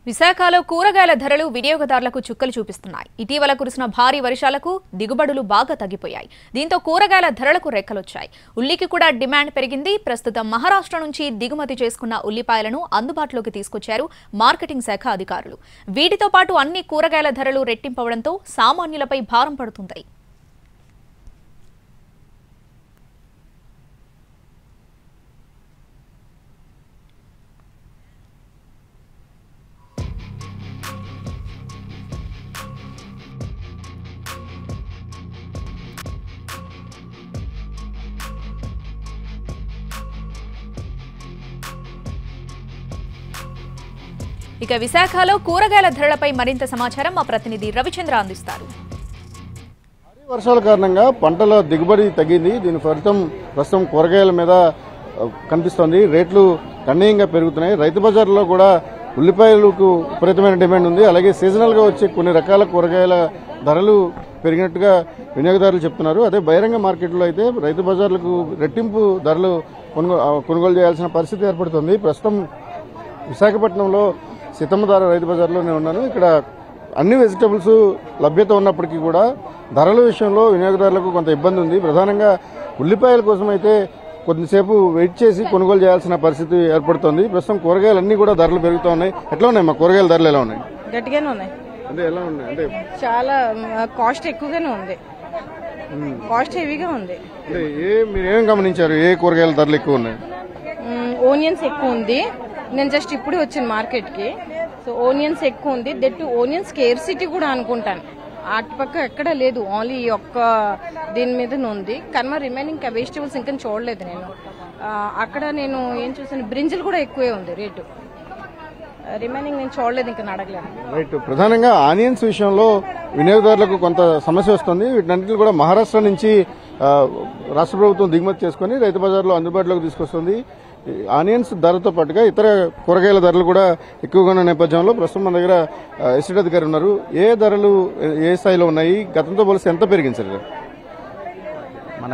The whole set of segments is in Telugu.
విశాఖలో కూరగాయల ధరలు వినియోగదారులకు చుక్కలు చూపిస్తున్నాయి. ఇటీవల కురిసిన భారీ వర్షాలకు దిగుబడులు బాగా తగ్గిపోయాయి. దీంతో కూరగాయల ధరలకు రెక్కలొచ్చాయి. ఉల్లికి కూడా డిమాండ్ పెరిగింది. ప్రస్తుతం మహారాష్ట్ర నుంచి దిగుమతి చేసుకున్న ఉల్లిపాయలను అందుబాటులోకి తీసుకొచ్చారు మార్కెటింగ్ శాఖ అధికారులు. వీటితో పాటు అన్ని కూరగాయల ధరలు రెట్టింపవడంతో సామాన్యులపై భారం పడుతుంది. ఇక విశాఖలో కూరగాయల ధరలపై మరింత సమాచారం మా ప్రతినిధి రవిచంద్ర అందిస్తారు. వర్షాల కారణంగా పంటల దిగుబడి తగ్గింది. దీని ఫలితం ప్రస్తుతం కూరగాయల మీద కనిపిస్తోంది. రేట్లు గణనీయంగా పెరుగుతున్నాయి. రైతు బజార్లో కూడా ఉల్లిపాయలకు విపరీతమైన డిమాండ్ ఉంది. అలాగే సీజనల్ గా వచ్చే కొన్ని రకాల కూరగాయల ధరలు పెరిగినట్టుగా వినియోగదారులు చెప్తున్నారు. అదే బహిరంగ మార్కెట్లో అయితే రైతు బజార్లకు రెట్టింపు ధరలు కొనుగోలు చేయాల్సిన పరిస్థితి ఏర్పడుతుంది. ప్రస్తుతం విశాఖపట్నంలో సీతమ్మధార రైతు బజార్లో నేను ఉన్నాను. ఇక్కడ అన్ని వెజిటబుల్స్ లభ్యత ఉన్నప్పటికీ కూడా ధరల విషయంలో వినియోగదారులకు కొంత ఇబ్బంది ఉంది. ప్రధానంగా ఉల్లిపాయల కోసం అయితే కొద్దిసేపు వెయిట్ చేసి కొనుగోలు చేయాల్సిన పరిస్థితి ఏర్పడుతోంది. ప్రస్తుతం కూరగాయలు అన్ని కూడా ధరలు పెరుగుతూ ఉన్నాయి. ఎట్లా ఉన్నాయి మా కూరగాయల ధరలు ఎలా ఉన్నాయి? గట్టిగానే ఉన్నాయి. అంటే ఎలా ఉన్నాయి? అంటే చాలా కాస్ట్ ఎక్కువగానే ఉంది. కాస్ట్ హెవీగా ఉంది. అంటే మీరు ఏం గమనించారు? ఏ కూరగాయల ధరలు ఎక్కువ ఉన్నాయి? ఓనియన్స్ ఎక్కువ ఉంది. నేను జస్ట్ ఇప్పుడే వచ్చాను మార్కెట్ కి. సో ఓనియన్స్ ఎక్కువ ఉంది. దట్ ఓనియన్స్ స్కేర్సిటీ కూడా అనుకుంటాను. అటుపక్క ఎక్కడ లేదు, ఓన్లీ ఈ ఒక్క దీని మీద ఉంది. కానీ రిమైనింగ్ వెజిటబుల్స్ ఇంకా చూడలేదు నేను. అక్కడ నేను ఏం చూసాను, బ్రింజల్ కూడా ఎక్కువే ఉంది రేటు. రిమైనింగ్ నేను చూడలేదు, ఇంకా అడగలేదు. రైట్. ప్రధానంగా ఆనియన్స్ విషయంలో వినియోగదారులకు కొంత సమస్య వస్తుంది. వీటన్నిటిని కూడా మహారాష్ట్ర నుంచి రాష్ట్ర ప్రభుత్వం దిగుమతి చేసుకుని రైతు బజార్లో అందుబాటులోకి తీసుకొస్తుంది. ఆనియన్స్ ధరతో పాటుగా ఇతర కూరగాయల ధరలు కూడా ఎక్కువగా ఉన్న నేపథ్యంలో ప్రస్తుతం మన దగ్గర ఎస్టేట్ అధికారి ఉన్నారు. ఏ ధరలు ఏ స్థాయిలో ఉన్నాయి? గతంతో పోలిస్తే ఎంత పెరిగింది సార్? మన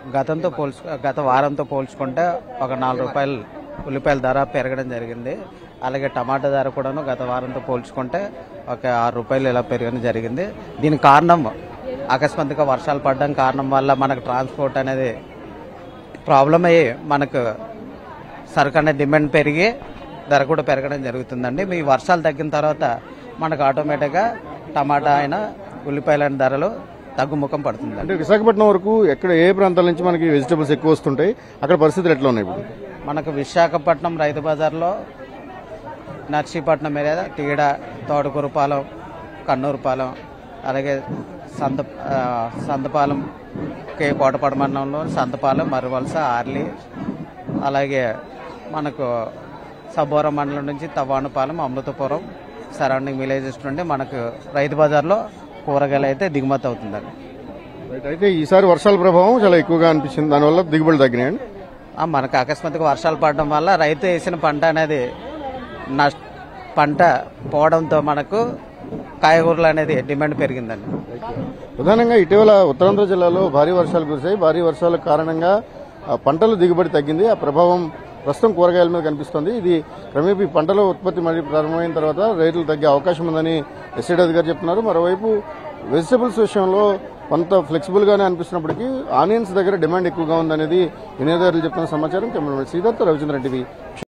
గత వారంతో పోల్చుకుంటే ఒక 4 రూపాయలు ఉల్లిపాయల ధర పెరగడం జరిగింది. అలాగే టమాటా ధర కూడాను గత వారంతో పోల్చుకుంటే ఒక 6 రూపాయలు ఇలా పెరగడం జరిగింది. దీనికి కారణం అకస్మాత్తుగా వర్షాలు పడడం కారణం వల్ల మనకు ట్రాన్స్పోర్ట్ అనేది ప్రాబ్లం అయ్యి మనకు సరుకు అనే డిమాండ్ పెరిగి ధర కూడా పెరగడం జరుగుతుందండి. మీ వర్షాలు తగ్గిన తర్వాత మనకు ఆటోమేటిక్గా టమాటా అయినా ఉల్లిపాయల ధరలు తగ్గుముఖం పడుతుంది. అంటే విశాఖపట్నం వరకు ఎక్కడ ఏ ప్రాంతాల నుంచి మనకి వెజిటబుల్స్ ఎక్కువ వస్తుంటాయి? అక్కడ పరిస్థితులు ఎట్లా ఉన్నాయి ఇప్పుడు? మనకు విశాఖపట్నం రైతు బజార్లో నర్సీపట్నం ఏరియా, టీడ, తోటకూరుపాలెం, కన్నూరుపాలెం, అలాగే సంతపాలెం, కోటపాడు మండలంలో సంతపాలెం, మరువలస, ఆర్లీ, అలాగే మనకు సబోరం మండలం నుంచి తవ్వానుపాలెం, అమృతపురం సరౌండింగ్ విలేజెస్ నుండి మనకు రైతు బజార్లో కూరగాయలు అయితే దిగుమతి అవుతుందండి. అయితే ఈసారి వర్షాల ప్రభావం చాలా ఎక్కువగా అనిపించింది. దానివల్ల దిగుబడి తగ్గినాయండి. మనకు అకస్మాత్తుగా వర్షాలు పడడం వల్ల రైతు వేసిన పంట అనేది పంట పోవడంతో మనకు కాయగూరలు అనేది డిమాండ్ పెరిగిందండి. ప్రధానంగా ఇటీవల ఉత్తరాంధ్ర జిల్లాలో భారీ వర్షాలు కురిశాయి. భారీ వర్షాల కారణంగా పంటల దిగుబడి తగ్గింది. ఆ ప్రభావం ప్రస్తుతం కూరగాయల మీద కనిపిస్తోంది. ఇది క్రమేపీ పంటల ఉత్పత్తి మళ్ళీ ప్రారంభమైన తర్వాత రేట్లు తగ్గే అవకాశం ఉందని ఎస్టేట్ అధికారి చెప్తున్నారు. మరోవైపు వెజిటబుల్స్ విషయంలో కొంత ఫ్లెక్సిబుల్ గానే అనిపిస్తున్నప్పటికీ ఆనియన్స్ దగ్గర డిమాండ్ ఎక్కువగా ఉందనేది వినియోగదారులు చెప్తున్న సమాచారం. కెమెరామెన్ శ్రీధర్తో రవిచంద్రన్ టీవీ.